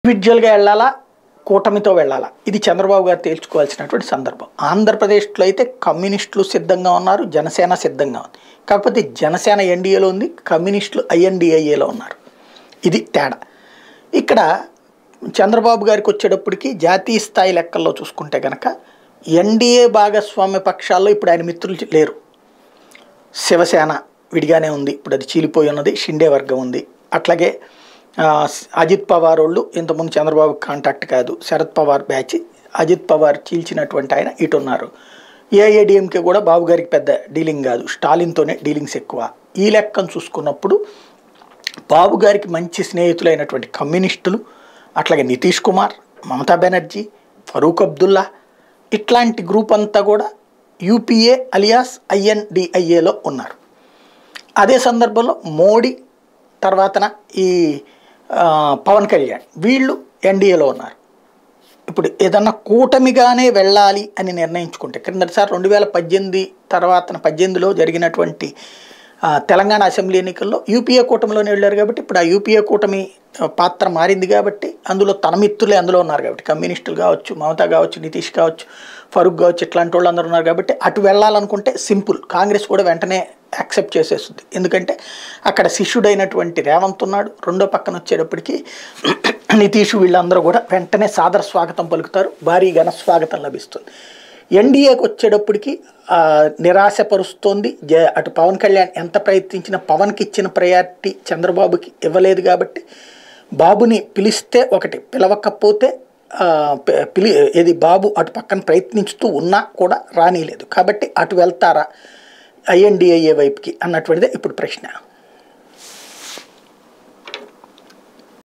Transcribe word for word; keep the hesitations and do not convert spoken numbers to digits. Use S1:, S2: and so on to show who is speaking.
S1: ఇండివిజువల్గా వెళ్ళాలా, కూటమితో వెళ్ళాలా, ఇది చంద్రబాబు గారు తేల్చుకోవాల్సినటువంటి సందర్భం. ఆంధ్రప్రదేశ్లో అయితే కమ్యూనిస్టులు సిద్ధంగా ఉన్నారు, జనసేన సిద్ధంగా ఉంది. కాకపోతే జనసేన ఎన్డీఏలో ఉంది, కమ్యూనిస్టులు ఐఎన్డిఐఏలో ఉన్నారు. ఇది తేడా. ఇక్కడ చంద్రబాబు గారికి వచ్చేటప్పటికి జాతీయ స్థాయి లెక్కల్లో చూసుకుంటే కనుక ఎన్డీఏ భాగస్వామ్య పక్షాల్లో ఇప్పుడు ఆయన మిత్రులు లేరు. శివసేన విడిగానే ఉంది, ఇప్పుడు అది చీలిపోయి ఉన్నది. షిండే వర్గం ఉంది. అట్లాగే అజిత్ పవార్ వాళ్ళు ఇంతకుముందు చంద్రబాబు కాంటాక్ట్ కాదు, శరద్ పవార్ బ్యాచ్. అజిత్ పవార్ చీల్చినటువంటి ఆయన ఇటు ఉన్నారు. ఏఐఏడిఎంకే కూడా బాబు గారికి పెద్ద డీలింగ్ కాదు, స్టాలిన్తోనే డీలింగ్స్ ఎక్కువ. ఈ లెక్కను చూసుకున్నప్పుడు బాబు గారికి మంచి స్నేహితులైనటువంటి కమ్యూనిస్టులు, అట్లాగే నితీష్ కుమార్, మమతా బెనర్జీ, ఫరూక్ అబ్దుల్లా, ఇట్లాంటి గ్రూప్ అంతా కూడా యూపీఏ అలియాస్ ఐఎన్డిఐఏలో ఉన్నారు. అదే సందర్భంలో మోడీ తర్వాతన ఈ పవన్ కళ్యాణ్ వీళ్ళు ఎన్డీఏలో ఉన్నారు. ఇప్పుడు ఏదన్నా కూటమిగానే వెళ్ళాలి అని నిర్ణయించుకుంటే క్రిందటిసారి రెండు వేల పద్దెనిమిది తర్వాత పద్దెనిమిదిలో జరిగినటువంటి తెలంగాణ అసెంబ్లీ ఎన్నికల్లో యూపీఏ కూటమిలోనే వెళ్ళారు. కాబట్టి ఇప్పుడు ఆ యూపీఏ కూటమి పాత్ర మారింది. కాబట్టి అందులో తన మిత్రులే అందులో ఉన్నారు. కాబట్టి కమ్యూనిస్టులు కావచ్చు, మమతా కావచ్చు, నితీష్ కావచ్చు, ఫరూక్ కావచ్చు, ఇట్లాంటి వాళ్ళు అందరూ ఉన్నారు. కాబట్టి అటు వెళ్ళాలనుకుంటే సింపుల్, కాంగ్రెస్ కూడా వెంటనే యాక్సెప్ట్ చేసేస్తుంది. ఎందుకంటే అక్కడ శిష్యుడైనటువంటి రేవంత్ ఉన్నాడు. రెండో పక్కన వచ్చేటప్పటికి నితీష్ వీళ్ళందరూ కూడా వెంటనే సాదర స్వాగతం పలుకుతారు, భారీ ఘన స్వాగతం లభిస్తుంది. ఎన్డీఏకి వచ్చేటప్పటికి నిరాశపరుస్తోంది. జ అటు పవన్ కళ్యాణ్ ఎంత ప్రయత్నించినా పవన్కి ఇచ్చిన ప్రయారిటీ చంద్రబాబుకి ఇవ్వలేదు. కాబట్టి బాబుని పిలిస్తే ఒకటి, పిలవకపోతే పిలి ఏది బాబు అటు పక్కన ప్రయత్నించుతూ ఉన్నా కూడా రానిలేదు. కాబట్టి అటు వెళ్తారా ఐఎన్డిఐఏ వైపుకి అన్నటువంటిదే ఇప్పుడు ప్రశ్న.